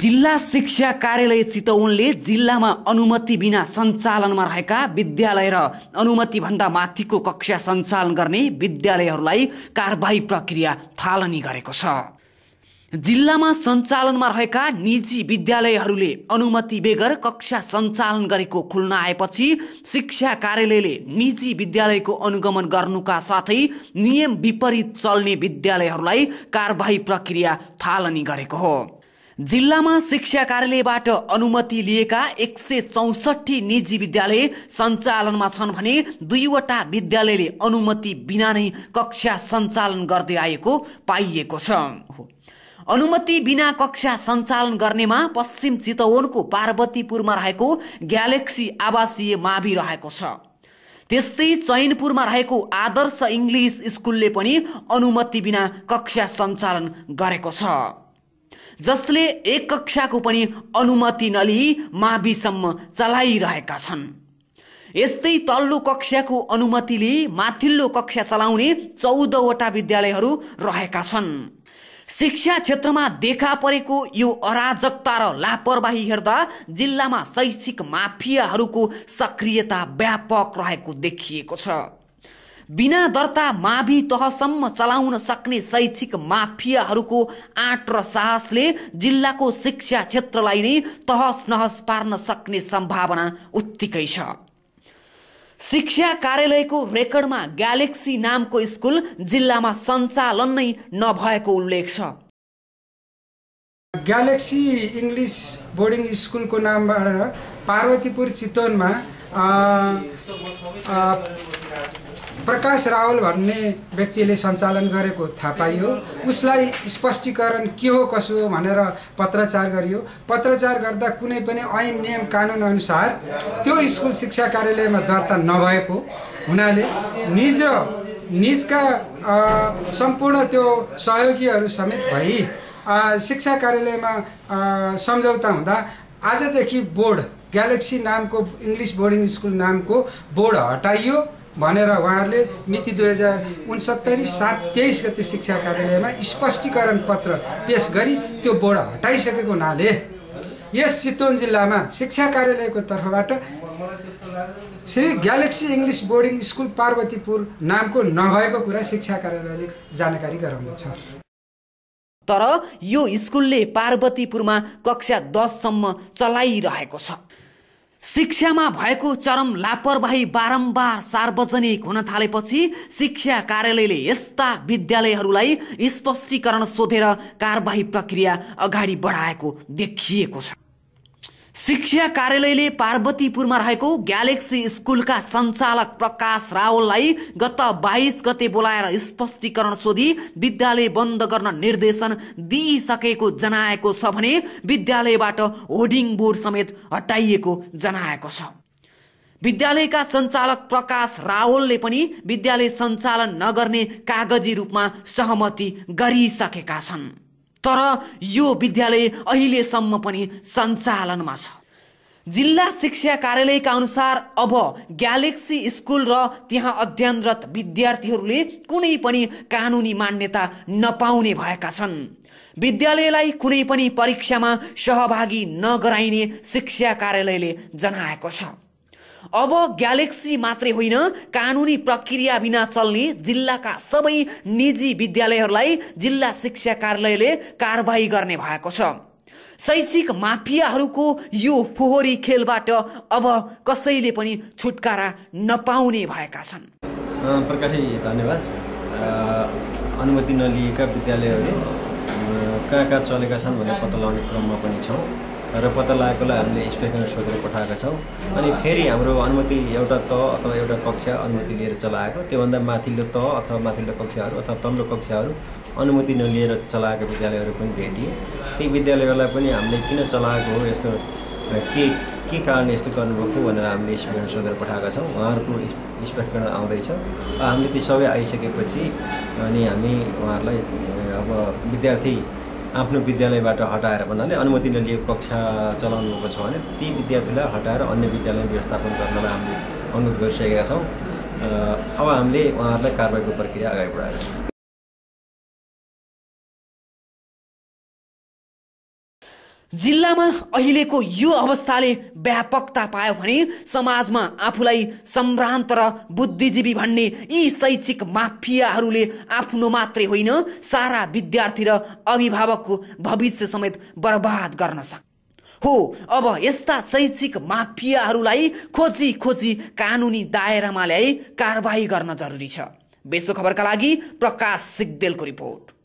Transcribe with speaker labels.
Speaker 1: जिल्ला शिक्षा कार्यालय चितवनले जिल्लामा अनुमति बिना सञ्चालनमा रहेका विद्यालय र अनुमतिभन्दा माथिको कक्षा सञ्चालन गर्ने विद्यालयहरूलाई कारबाही प्रक्रिया थालनी गरेको छ। जिल्लामा सञ्चालनमा रहेका निजी विद्यालयहरूले अनुमति बेगर कक्षा सञ्चालन गरेको खुल्न आएपछि शिक्षा कार्यालयले निजी विद्यालयको अनुगमन गर्नुका साथै नियम विपरीत चल्ने विद्यालयहरूलाई कारबाही प्रक्रिया थालनी गरेको हो। जिल्लामा शिक्षा कार्यालयबाट अनुमति लिएका 164 निजी विद्यालय सञ्चालनमा छन् भने 2वटा विद्यालयले अनुमति बिना नै कक्षा सञ्चालन गर्दै आएको पाइएको छ। अनुमति बिना कक्षा सञ्चालन गर्नेमा पश्चिम चितवनको पार्वतीपुरमा रहेको ग्यालेक्सी आवासीय मावि रहेको छ। त्यस्तै चैनपुरमा रहेको आदर्श इङ्ग्लिस स्कुलले पनि अनुमति बिना कक्षा सञ्चालन गरेको छ, जसले एक कक्षाको पनि अनुमति नलिई माविसम्म चलाइरहेका छन्। यस्तै तल्लो कक्षाको अनुमति लिई माथिल्लो कक्षा चलाउने 14वटा विद्यालयहरू रहेका छन्। शिक्षा क्षेत्रमा देखा परेको यो अराजकता र लापरवाही हेर्दा जिल्लामा शैक्षिक माफियाहरूको सक्रियता व्यापक रहेको देखिएको छ। बिना दर्ता मावि तहसम्म चलाउन सक्ने शैक्षिक माफियाहरूको आँट र साहसले जिल्लाको शिक्षा क्षेत्रलाई नै तहस नहस पार्न सक्ने सम्भावना उत्तिकै छ। शिक्षा कार्यालयको रेकर्डमा ग्यालेक्सी नामको स्कुल जिल्लामा सञ्चालन नै नभएको उल्लेख छ।
Speaker 2: ग्यालेक्सी इङ्ग्लिस बोर्डिङ स्कुलको नामबाट पार्वतीपुर चितवनमा प्रकाश रावल भन्ने व्यक्तिले सञ्चालन गरेको थाहा पाइयो। उसलाई स्पष्टीकरण के हो कसो हो भनेर पत्रचार गरियो। पत्रचार गर्दा कुनै पनि ऐन नियम कानुन अनुसार त्यो स्कुल शिक्षा कार्यालयमा दर्ता नभएको हुनाले निजका सम्पूर्ण त्यो सहयोगीहरू समेत भई शिक्षा कार्यालयमा सम्झौता हुँदा आजदेखि बोर्ड ग्यालेक्सी नामको इङ्ग्लिस बोर्डिङ स्कुल नामको बोर्ड हटाइयो भनेर उहाँहरूले मिति 2069 7 23 गते शिक्षा कार्यालयमा स्पष्टीकरण पत्र पेश गरी त्यो बोर्ड हटाइसकेको हुनाले यस चितवन जिल्लामा शिक्षा कार्यालयको तर्फबाट Shri galaxy English boarding school Parbatipur नामको नभएको कुरा शिक्षा कार्यालयले जानकारी गराउँदछ।
Speaker 1: तर यो स्कुलले पार्वतीपुरमा कक्षा 10 सम्म चलाइरहेको छ। शिक्षामा भएको चरम लापरवाही बारम्बार सार्वजनिक हुन थालेपछि शिक्षा कार्यालयले यस्ता विद्यालयहरूलाई स्पष्टीकरण सोधेर कारबाही प्रक्रिया अगाडि बढाएको देखिएको छ। शिक्षा कार्यालयले पार्वतीपुरमा रहेको ग्यालेक्सी स्कुलका सञ्चालक प्रकाश रावललाई गत 22 गते बोलाएर स्पष्टीकरण सोधी विद्यालय बन्द गर्न निर्देशन दिइसकेको जनाएको छ भने विद्यालयबाट होर्डिङ बोर्ड समेत हटाइएको जनाएको छ। विद्यालयका सञ्चालक प्रकाश रावलले पनि विद्यालय सञ्चालन नगर्ने कागजी रूपमा सहमति गरिसकेका छन्। तर यो विद्यालय अहिलेसम्म पनि सञ्चालनमा छ। जिल्ला शिक्षा कार्यालयका अनुसार अब ग्यालेक्सी स्कुल र त्यहाँ अध्ययनरत विद्यार्थीहरूले कुनै पनि कानुनी मान्यता नपाउने भएका छन्। विद्यालयलाई कुनै पनि परीक्षामा सहभागी नगराइने शिक्षा कार्यालयले जनाएको छ। अब ग्यालेक्सी मात्रै होइन, कानुनी प्रक्रिया बिना चल्ने जिल्लाका सबै निजी विद्यालयहरूलाई जिल्ला शिक्षा कार्यालयले कारबाही गर्ने भएको छ। शैक्षिक माफियाहरूको यो फोहोरी खेलबाट अब कसैले पनि छुटकारा नपाउने भएका छन्।
Speaker 3: प्रकाशजी धन्यवाद। अनुमति नलिएका विद्यालयहरू कहाँ चलेका छन् भनेर पत्ता लगाउने क्रममा पनि छौँ र पत्ता लागेकोलाई हामीले स्पेशल सोधेर पठाएका छौँ। अनि फेरि हाम्रो अनुमति एउटा तह अथवा एउटा कक्षा अनुमति लिएर चलाएको, त्योभन्दा माथिल्लो तह अथवा माथिल्लो कक्षाहरू अथवा तल्लो कक्षाहरू अनुमति नलिएर चलाएको विद्यालयहरू पनि भेटिए। ती विद्यालयहरूलाई पनि हामीले किन चलाएको हो, यस्तो के कारणले यस्तो गर्नुभएको भनेर हामीले स्पेशल सोधेर पठाएका छौँ। उहाँहरूको स्पष्टीकरण आउँदैछ। हामीले ती सबै आइसकेपछि अनि हामी उहाँहरूलाई अब विद्यार्थी आफ्नो विद्यालयबाट हटाएर भन्नाले अनुमति नलिएको कक्षा चलाउनुको छ भने ती विद्यार्थीलाई हटाएर अन्य विद्यालय व्यवस्थापन गर्नलाई हामीले अनुरोध गरिसकेका छौँ। अब हामीले उहाँहरूलाई कारबाहीको प्रक्रिया अगाडि बढाएका छौँ।
Speaker 1: जिल्लामा अहिलेको यो अवस्थाले व्यापकता पायो भने समाजमा आफूलाई सम्भ्रान्त र बुद्धिजीवी भन्ने यी शैक्षिक माफियाहरूले आफ्नो मात्रै होइन सारा विद्यार्थी र अभिभावकको भविष्य समेत बर्बाद गर्न सक्छ। हो, अब यस्ता शैक्षिक माफियाहरूलाई खोजी खोजी कानुनी दायरामा ल्याई कारबाही गर्न जरुरी छ। विश्व खबरका लागि प्रकाश सिग्देलको रिपोर्ट।